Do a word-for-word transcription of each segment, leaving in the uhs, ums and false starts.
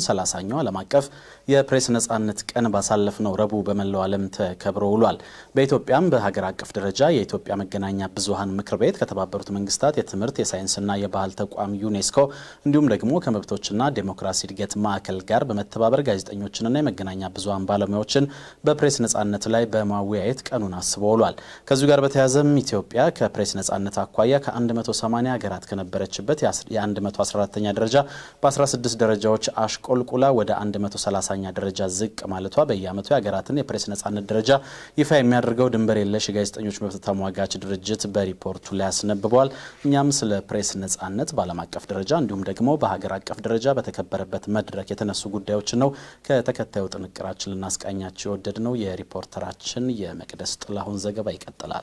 ሰላሳኛው ዓለም አቀፍ የፕሬስ ነጻነት ቀን ባሳለፍነው ረቡዕ በመላው ዓለም ተከብሮ ውሏል። በኢትዮጵያም በሀገር አቀፍ ደረጃ የኢትዮጵያ መገናኛ ብዙሃን ምክር ቤት ከተባበሩት መንግስታት የትምህርት የሳይንስና የባህል ተቋም ዩኔስኮ እንዲሁም ደግሞ ከመብቶችና ዴሞክራሲ እድገት ማዕከል ጋር በመተባበር ጋዜጠኞችንና የመገናኛ ብዙሃን ባለሙያዎችን በፕሬስ ነጻነት ላይ በማወያየት ቀኑን አስበው ውሏል። ከዚሁ ጋር በተያያዘም ኢትዮጵያ ከፕሬስ ነጻነት አኳያ ከ180 ሀገራት ከነበረችበት የ114ኛ ደረጃ በ16 ደረጃዎች አሽቆልቁላ ወደ መቶ ሰላሳኛ ደረጃ ዝቅ ማለቷ በየዓመቱ የሀገራትን የፕሬስ ነጻነት ደረጃ ይፋ የሚያደርገው ድንበር የለሽ የጋዜጠኞች መብት ተሟጋች ድርጅት በሪፖርቱ ላይ አስነብቧል። እኛም ስለ ፕሬስ ነጻነት በዓለም አቀፍ ደረጃ እንዲሁም ደግሞ በሀገር አቀፍ ደረጃ በተከበረበት መድረክ የተነሱ ጉዳዮች ነው ከተከታዩ ጥንቅራችን ልናስቃኛችሁ የወደድነው። የሪፖርተራችን የመቅደስ ጥላሁን ዘገባ ይቀጥላል።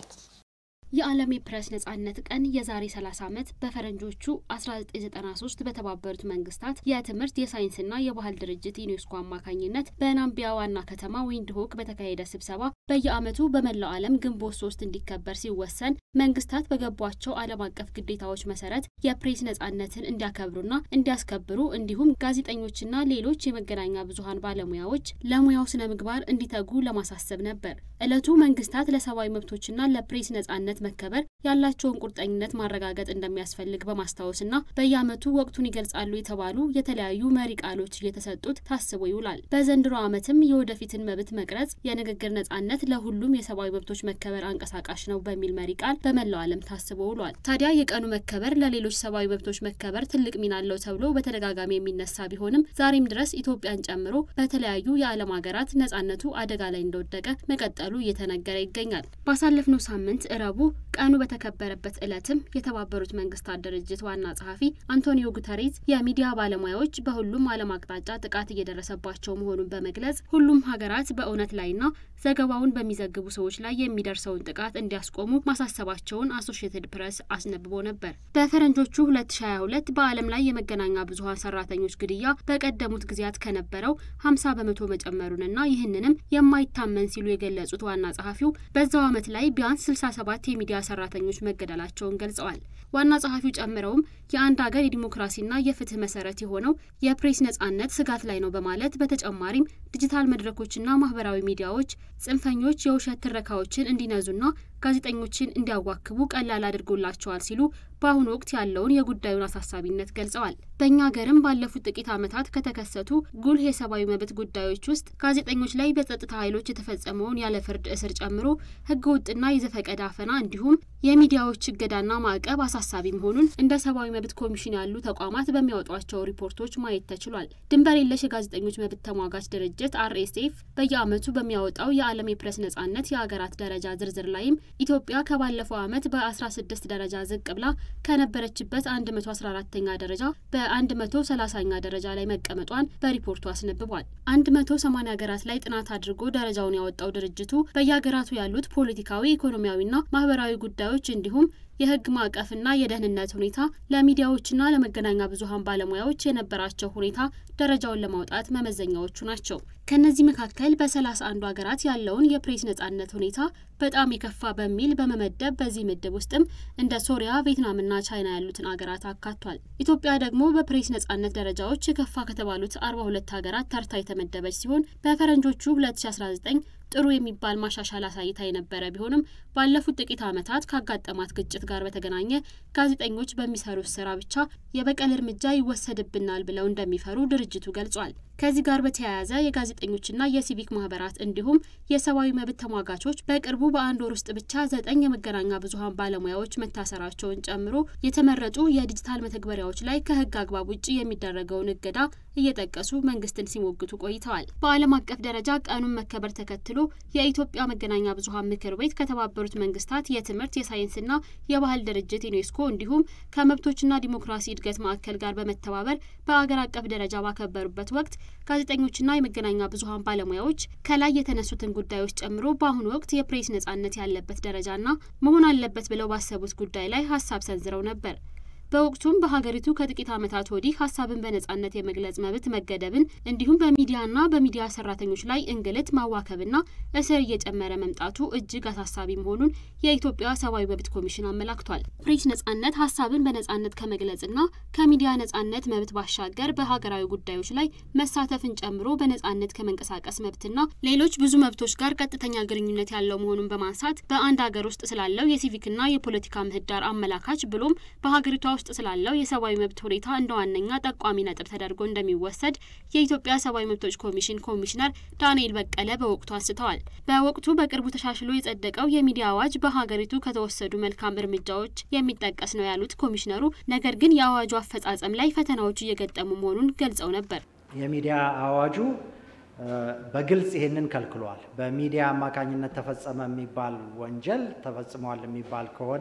የዓለም የፕሬስ ነጻነት ቀን የዛሬ ሰላሳ ዓመት በፈረንጆቹ አስራ ዘጠኝ ዘጠና ሶስት በተባበሩት መንግስታት የትምህርት የሳይንስና የባህል ድርጅት ዩኔስኮ አማካኝነት በናምቢያ ዋና ከተማ ዊንድሆክ በተካሄደ ስብሰባ በየዓመቱ በመላው ዓለም ግንቦት ሶስት እንዲከበር ሲወሰን መንግስታት በገቧቸው ዓለም አቀፍ ግዴታዎች መሰረት የፕሬስ ነጻነትን እንዲያከብሩና እንዲያስከብሩ እንዲሁም ጋዜጠኞችና ሌሎች የመገናኛ ብዙሃን ባለሙያዎች ለሙያው ስነ ምግባር እንዲተጉ ለማሳሰብ ነበር። ዕለቱ መንግስታት ለሰብአዊ መብቶችና ለፕሬስ ነጻነት መከበር ያላቸውን ቁርጠኝነት ማረጋገጥ እንደሚያስፈልግ በማስታወስና በየዓመቱ ወቅቱን ይገልጻሉ የተባሉ የተለያዩ መሪ ቃሎች እየተሰጡት ታስቦ ይውላል። በዘንድሮ ዓመትም የወደፊትን መብት መቅረጽ የንግግር ነጻነት ለሁሉም የሰብአዊ መብቶች መከበር አንቀሳቃሽ ነው በሚል መሪ ቃል በመላው ዓለም ታስቦ ውሏል። ታዲያ የቀኑ መከበር ለሌሎች ሰብአዊ መብቶች መከበር ትልቅ ሚና አለው ተብሎ በተደጋጋሚ የሚነሳ ቢሆንም ዛሬም ድረስ ኢትዮጵያን ጨምሮ በተለያዩ የዓለም ሀገራት ነጻነቱ አደጋ ላይ እንደወደቀ መቀጠሉ እየተነገረ ይገኛል። ባሳለፍነው ሳምንት ረቡዕ ቀኑ በተከበረበት ዕለትም የተባበሩት መንግስታት ድርጅት ዋና ጸሐፊ አንቶኒዮ ጉተሬዝ የሚዲያ ባለሙያዎች በሁሉም ዓለም አቅጣጫ ጥቃት እየደረሰባቸው መሆኑን በመግለጽ ሁሉም ሀገራት በእውነት ላይና ዘገባውን በሚዘግቡ ሰዎች ላይ የሚደርሰውን ጥቃት እንዲያስቆሙ ማሳሰባቸውን አሶሺየትድ ፕሬስ አስነብቦ ነበር። በፈረንጆቹ ሁለት ሺህ ሃያ ሁለት በዓለም ላይ የመገናኛ ብዙሃን ሰራተኞች ግድያ በቀደሙት ጊዜያት ከነበረው ሀምሳ በመቶ መጨመሩንና ይህንንም የማይታመን ሲሉ የገለጹት ዋና ጸሐፊው በዛው ዓመት ላይ ቢያንስ ስልሳ ሰባት የሚዲያ ሰራተኞች መገደላቸውን ገልጸዋል። ዋና ጸሐፊው ጨምረውም የአንድ ሀገር የዲሞክራሲና የፍትህ መሰረት የሆነው የፕሬስ ነጻነት ስጋት ላይ ነው በማለት በተጨማሪም ዲጂታል መድረኮችና ማህበራዊ ሚዲያዎች ጽንፈኞች የውሸት ትረካዎችን እንዲነዙና ጋዜጠኞችን እንዲያዋክቡ ቀላል አድርጎላቸዋል ሲሉ በአሁኑ ወቅት ያለውን የጉዳዩን አሳሳቢነት ገልጸዋል። በእኛ ሀገርም ባለፉት ጥቂት ዓመታት ከተከሰቱ ጉልህ የሰብአዊ መብት ጉዳዮች ውስጥ ጋዜጠኞች ላይ በጸጥታ ኃይሎች የተፈጸመውን ያለ ፍርድ እስር ጨምሮ ህገወጥና የዘፈቀደ አፈና እንዲሁም የሚዲያዎች እገዳና ማዕቀብ አሳሳቢ መሆኑን እንደ ሰብአዊ መብት ኮሚሽን ያሉ ተቋማት በሚያወጧቸው ሪፖርቶች ማየት ተችሏል። ድንበር የለሽ የጋዜጠኞች መብት ተሟጋች ድርጅት አር ኤስ ኤፍ በየዓመቱ በሚያወጣው የዓለም የፕሬስ ነጻነት የሀገራት ደረጃ ዝርዝር ላይም ኢትዮጵያ ከባለፈው ዓመት በአስራ ስድስት ደረጃ ዝቅ ብላ ከነበረችበት መቶ አስራ አራተኛ ደረጃ በመቶ ሰላሳኛ ደረጃ ላይ መቀመጧን በሪፖርቱ አስነብቧል። መቶ ሰማንያ ሀገራት ላይ ጥናት አድርጎ ደረጃውን ያወጣው ድርጅቱ በየሀገራቱ ያሉት ፖለቲካዊ፣ ኢኮኖሚያዊና ማህበራዊ ጉዳዮች እንዲሁም የህግ ማዕቀፍና የደህንነት ሁኔታ ለሚዲያዎችና ለመገናኛ ብዙሃን ባለሙያዎች የነበራቸው ሁኔታ ደረጃውን ለማውጣት መመዘኛዎቹ ናቸው። ከነዚህ መካከል በሰላሳ አንዱ ሀገራት ያለውን የፕሬስ ነጻነት ሁኔታ በጣም የከፋ በሚል በመመደብ በዚህ ምድብ ውስጥም እንደ ሶሪያ፣ ቪየትናምና ቻይና ያሉትን ሀገራት አካቷል። ኢትዮጵያ ደግሞ በፕሬስ ነጻነት ደረጃዎች የከፋ ከተባሉት አርባ ሁለት ሀገራት ተርታ የተመደበች ሲሆን በፈረንጆቹ ሁለት ሺህ አስራ ዘጠኝ ጥሩ የሚባል ማሻሻል አሳይታ የነበረ ቢሆንም ባለፉት ጥቂት ዓመታት ካጋጠማት ግጭት ጋር በተገናኘ ጋዜጠኞች በሚሰሩት ስራ ብቻ የበቀል እርምጃ ይወሰድብናል ብለው እንደሚፈሩ ድርጅቱ ገልጿል። ከዚህ ጋር በተያያዘ የጋዜጠኞችና የሲቪክ ማህበራት እንዲሁም የሰብአዊ መብት ተሟጋቾች በቅርቡ በአንድ ወር ውስጥ ብቻ ዘጠኝ የመገናኛ ብዙሃን ባለሙያዎች መታሰራቸውን ጨምሮ የተመረጡ የዲጂታል መተግበሪያዎች ላይ ከህግ አግባብ ውጪ የሚደረገውን እገዳ እየጠቀሱ መንግስትን ሲሞግቱ ቆይተዋል። በዓለም አቀፍ ደረጃ ቀኑን መከበር ተከትሎ የኢትዮጵያ መገናኛ ብዙሃን ምክር ቤት ከተባበሩት መንግስታት የትምህርት የሳይንስና የባህል ድርጅት ዩኔስኮ እንዲሁም ከመብቶችና ዲሞክራሲ እድገት ማዕከል ጋር በመተባበር በአገር አቀፍ ደረጃ ባከበሩበት ወቅት ጋዜጠኞችና የመገናኛ ብዙሃን ባለሙያዎች ከላይ የተነሱትን ጉዳዮች ጨምሮ በአሁኑ ወቅት የፕሬስ ነጻነት ያለበት ደረጃና መሆን አለበት ብለው ባሰቡት ጉዳይ ላይ ሀሳብ ሰንዝረው ነበር። በወቅቱም በሀገሪቱ ከጥቂት ዓመታት ወዲህ ሀሳብን በነጻነት የመግለጽ መብት መገደብን እንዲሁም በሚዲያና በሚዲያ ሰራተኞች ላይ እንግልት ማዋከብና እስር እየጨመረ መምጣቱ እጅግ አሳሳቢ መሆኑን የኢትዮጵያ ሰብአዊ መብት ኮሚሽን አመላክቷል። ፕሬስ ነጻነት ሀሳብን በነጻነት ከመግለጽና ከሚዲያ ነጻነት መብት ባሻገር በሀገራዊ ጉዳዮች ላይ መሳተፍን ጨምሮ በነጻነት ከመንቀሳቀስ መብትና ሌሎች ብዙ መብቶች ጋር ቀጥተኛ ግንኙነት ያለው መሆኑን በማንሳት በአንድ ሀገር ውስጥ ስላለው የሲቪክና የፖለቲካ ምህዳር አመላካች ብሎም በሀገሪቷ ውስጥ ስላለው የሰብአዊ መብት ሁኔታ እንደ ዋነኛ ጠቋሚ ነጥብ ተደርጎ እንደሚወሰድ የኢትዮጵያ ሰብአዊ መብቶች ኮሚሽን ኮሚሽነር ዳንኤል በቀለ በወቅቱ አንስተዋል። በወቅቱ በቅርቡ ተሻሽሎ የጸደቀው የሚዲያ አዋጅ በሀገሪቱ ከተወሰዱ መልካም እርምጃዎች የሚጠቀስ ነው ያሉት ኮሚሽነሩ፣ ነገር ግን የአዋጁ አፈጻጸም ላይ ፈተናዎች እየገጠሙ መሆኑን ገልጸው ነበር። የሚዲያ አዋጁ በግልጽ ይሄንን ከልክሏል። በሚዲያ አማካኝነት ተፈጸመ የሚባል ወንጀል ተፈጽሟል የሚባል ከሆነ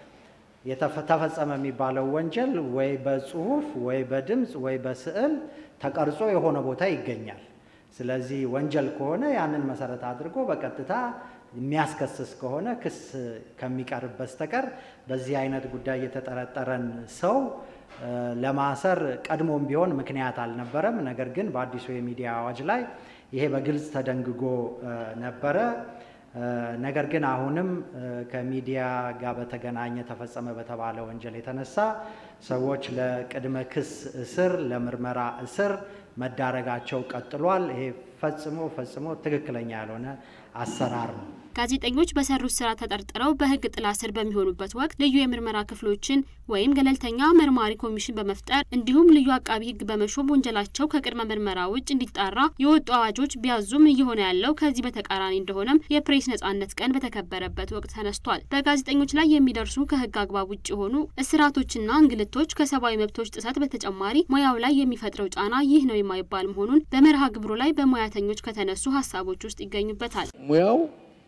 የተፈጸመ የሚባለው ወንጀል ወይ በጽሁፍ ወይ በድምጽ ወይ በስዕል ተቀርጾ የሆነ ቦታ ይገኛል። ስለዚህ ወንጀል ከሆነ ያንን መሰረት አድርጎ በቀጥታ የሚያስከስስ ከሆነ ክስ ከሚቀርብ በስተቀር በዚህ አይነት ጉዳይ የተጠረጠረን ሰው ለማሰር ቀድሞም ቢሆን ምክንያት አልነበረም። ነገር ግን በአዲሱ የሚዲያ አዋጅ ላይ ይሄ በግልጽ ተደንግጎ ነበረ። ነገር ግን አሁንም ከሚዲያ ጋር በተገናኘ ተፈጸመ በተባለ ወንጀል የተነሳ ሰዎች ለቅድመ ክስ እስር፣ ለምርመራ እስር መዳረጋቸው ቀጥሏል። ይሄ ፈጽሞ ፈጽሞ ትክክለኛ ያልሆነ አሰራር ነው። ጋዜጠኞች በሰሩት ስራ ተጠርጥረው በህግ ጥላ ስር በሚሆኑበት ወቅት ልዩ የምርመራ ክፍሎችን ወይም ገለልተኛ መርማሪ ኮሚሽን በመፍጠር እንዲሁም ልዩ አቃቢ ህግ በመሾም ወንጀላቸው ከቅድመ ምርመራ ውጭ እንዲጣራ የወጡ አዋጆች ቢያዙም እየሆነ ያለው ከዚህ በተቃራኒ እንደሆነም የፕሬስ ነጻነት ቀን በተከበረበት ወቅት ተነስቷል። በጋዜጠኞች ላይ የሚደርሱ ከህግ አግባብ ውጭ የሆኑ እስራቶችና እንግልቶች ከሰብአዊ መብቶች ጥሰት በተጨማሪ ሙያው ላይ የሚፈጥረው ጫና ይህ ነው የማይባል መሆኑን በመርሃ ግብሩ ላይ በሙያተኞች ከተነሱ ሀሳቦች ውስጥ ይገኙበታል። ሙያው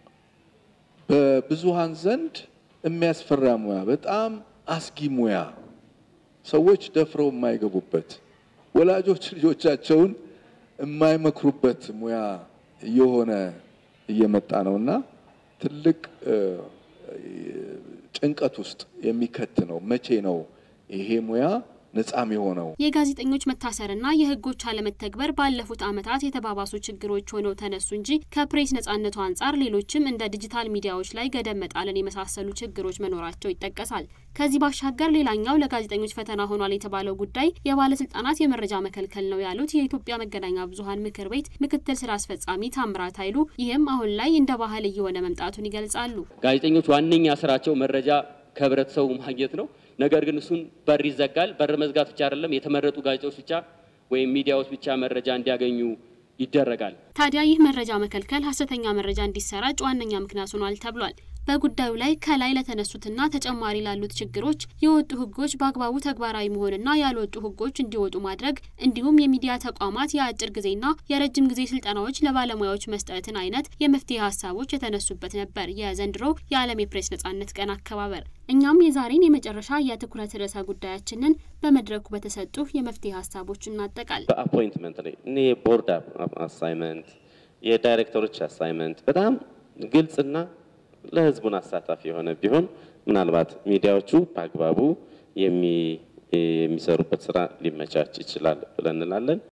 በብዙሃን ዘንድ የሚያስፈራ ሙያ፣ በጣም አስጊ ሙያ፣ ሰዎች ደፍረው የማይገቡበት፣ ወላጆች ልጆቻቸውን የማይመክሩበት ሙያ እየሆነ እየመጣ ነውና ትልቅ ጭንቀት ውስጥ የሚከት ነው። መቼ ነው ይሄ ሙያ ነጻም የሆነው? የጋዜጠኞች መታሰርና የህጎች አለመተግበር ባለፉት ዓመታት የተባባሱ ችግሮች ሆነው ተነሱ እንጂ ከፕሬስ ነጻነቱ አንጻር ሌሎችም እንደ ዲጂታል ሚዲያዎች ላይ ገደብ መጣልን የመሳሰሉ ችግሮች መኖራቸው ይጠቀሳል። ከዚህ ባሻገር ሌላኛው ለጋዜጠኞች ፈተና ሆኗል የተባለው ጉዳይ የባለስልጣናት የመረጃ መከልከል ነው ያሉት የኢትዮጵያ መገናኛ ብዙሃን ምክር ቤት ምክትል ስራ አስፈጻሚ ታምራት ኃይሉ፣ ይህም አሁን ላይ እንደ ባህል እየሆነ መምጣቱን ይገልጻሉ። ጋዜጠኞች ዋነኛ ስራቸው መረጃ ከህብረተሰቡ ማግኘት ነው። ነገር ግን እሱን በር ይዘጋል። በር መዝጋት ብቻ አይደለም፣ የተመረጡ ጋዜጦች ብቻ ወይም ሚዲያዎች ብቻ መረጃ እንዲያገኙ ይደረጋል። ታዲያ ይህ መረጃ መከልከል ሐሰተኛ መረጃ እንዲሰራጭ ዋነኛ ምክንያት ሆኗል ተብሏል። በጉዳዩ ላይ ከላይ ለተነሱትና ተጨማሪ ላሉት ችግሮች የወጡ ህጎች በአግባቡ ተግባራዊ መሆንና ያልወጡ ህጎች እንዲወጡ ማድረግ እንዲሁም የሚዲያ ተቋማት የአጭር ጊዜና የረጅም ጊዜ ስልጠናዎች ለባለሙያዎች መስጠትን አይነት የመፍትሄ ሀሳቦች የተነሱበት ነበር የዘንድሮው የዓለም የፕሬስ ነጻነት ቀን አከባበር። እኛም የዛሬን የመጨረሻ የትኩረት ርዕሰ ጉዳያችንን በመድረኩ በተሰጡ የመፍትሄ ሀሳቦች እናጠቃል። በአፖይንትመንት ላይ እኔ ቦርድ አሳይመንት፣ የዳይሬክተሮች አሳይመንት በጣም ግልጽና ለህዝቡን አሳታፊ የሆነ ቢሆን ምናልባት ሚዲያዎቹ በአግባቡ የሚሰሩበት ስራ ሊመቻች ይችላል ብለን እንላለን።